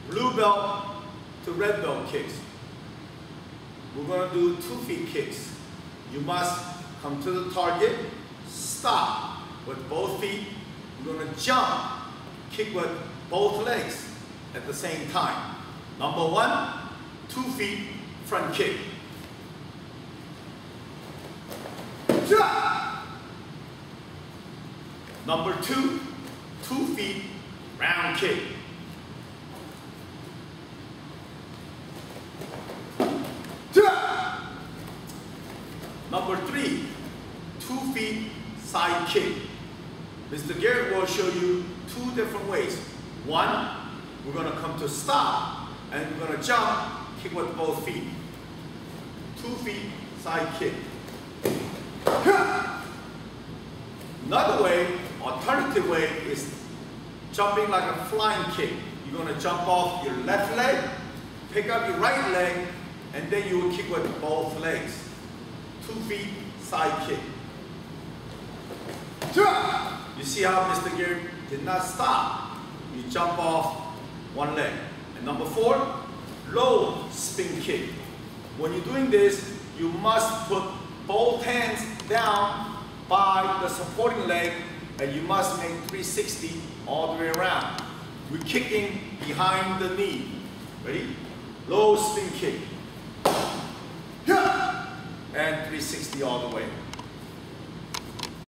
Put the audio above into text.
blue belt to red belt kicks. We're going to do 2 feet kicks. You must come to the target, stop with both feet. You're going to jump, kick with both legs at the same time. Number 1, 2 feet front kick. Number 2, 2 feet round kick. Number 3, 2 feet side kick. Mr. Garrett will show you 2 different ways. 1, we're going to come to stop and we're going to jump, kick with both feet. 2 feet side kick. Another way, alternative way, is jumping like a flying kick. You're going to jump off your left leg, pick up your right leg, and then you will kick with both legs. 2 feet side kick. You see how Mr. Garrett did not stop. You jump off one leg. And number 4, low spin kick. When you're doing this, you must put both hands down by the supporting leg, and you must make 360 all the way around. We're kicking behind the knee. Ready? Low spin kick. And 360 all the way.